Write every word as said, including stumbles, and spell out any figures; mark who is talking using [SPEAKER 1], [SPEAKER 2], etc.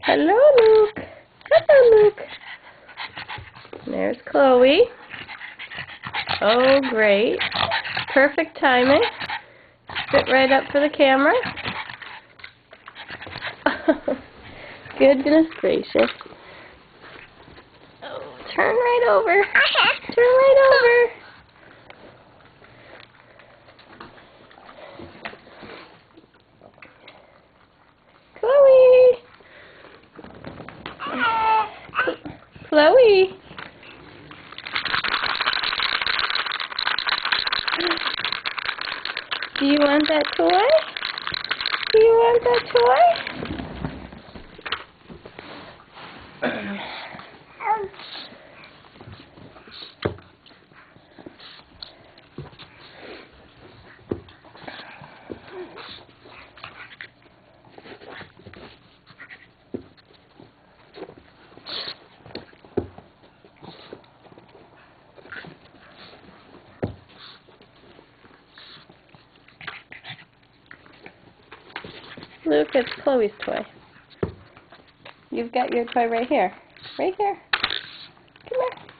[SPEAKER 1] Hello, Luke. Hello, Luke. There's Chloe. Oh, great. Perfect timing. Sit right up for the camera. Goodness gracious. Oh, turn right over. Turn right over. Chloe. Chloe. Do you want that toy? Do you want that toy? Luke, it's Chloe's toy. You've got your toy right here. Right here. Come here.